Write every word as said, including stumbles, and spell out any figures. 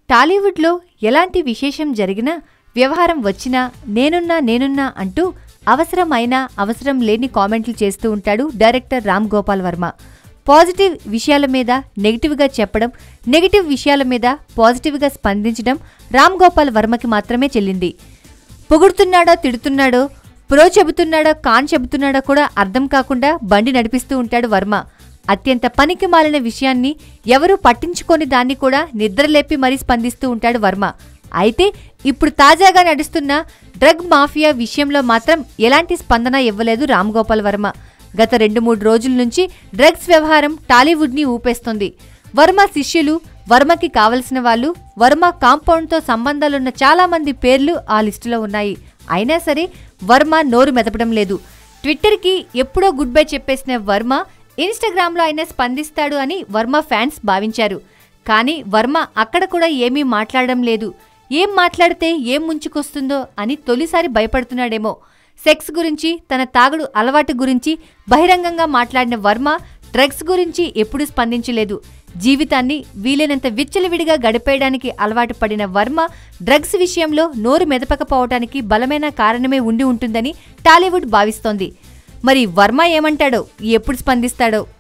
టాలీవుడ్లో ఎలాంటి విశేషం జరిగినా వ్యవహారం వచ్చినా నేనున్నా నేనున్నా అంటూ అవసరం అయినా అవసరం లేని కామెంట్లు చేస్తూ ఉంటాడు డైరెక్టర్ రామ్ గోపాల్ వర్మ. పాజిటివ్ విషయాల మీద నెగిటివ్గా చెప్పడం, నెగిటివ్ విషయాల మీద పాజిటివ్గా స్పందించడం రామ్ గోపాల్ వర్మకి మాత్రమే చెల్లింది. పొగుడుతున్నాడో తిడుతున్నాడో, ప్రో చెబుతున్నాడో కాన్ చెబుతున్నాడో కూడా అర్థం కాకుండా బండి నడిపిస్తూ ఉంటాడు వర్మ. అత్యంత పనికి మాలిన విషయాన్ని ఎవరూ పట్టించుకొని దాన్ని కూడా నిద్రలేపి మరీ స్పందిస్తూ ఉంటాడు వర్మ. అయితే ఇప్పుడు తాజాగా నడుస్తున్న డ్రగ్ మాఫియా విషయంలో మాత్రం ఎలాంటి స్పందన ఇవ్వలేదు రామ్ గోపాల్ వర్మ. గత రెండు మూడు రోజుల నుంచి డ్రగ్స్ వ్యవహారం టాలీవుడ్ని ఊపేస్తోంది. వర్మ శిష్యులు, వర్మకి కావలసిన వాళ్ళు, వర్మ కాంపౌండ్తో సంబంధాలున్న చాలామంది పేర్లు ఆ లిస్టులో ఉన్నాయి. అయినా సరే వర్మ నోరు మెదపడం లేదు. ట్విట్టర్కి ఎప్పుడో గుడ్ బై చెప్పేసిన వర్మ ఇన్స్టాగ్రామ్లో అయినా స్పందిస్తాడు అని వర్మ ఫ్యాన్స్ భావించారు. కానీ వర్మ అక్కడ కూడా ఏమీ మాట్లాడడం లేదు. ఏం మాట్లాడితే ఏం ముంచుకొస్తుందో అని తొలిసారి భయపడుతున్నాడేమో. సెక్స్ గురించి, తన తాగుడు అలవాటు గురించి బహిరంగంగా మాట్లాడిన వర్మ డ్రగ్స్ గురించి ఎప్పుడూ స్పందించలేదు. జీవితాన్ని వీలైనంత విచ్చలవిడిగా గడిపేయడానికి అలవాటు పడిన వర్మ డ్రగ్స్ విషయంలో నోరు మెదపకపోవటానికి బలమైన కారణమే ఉండి ఉంటుందని టాలీవుడ్ భావిస్తోంది. మరి వర్మ ఏమంటాడో, ఎప్పుడు స్పందిస్తాడో?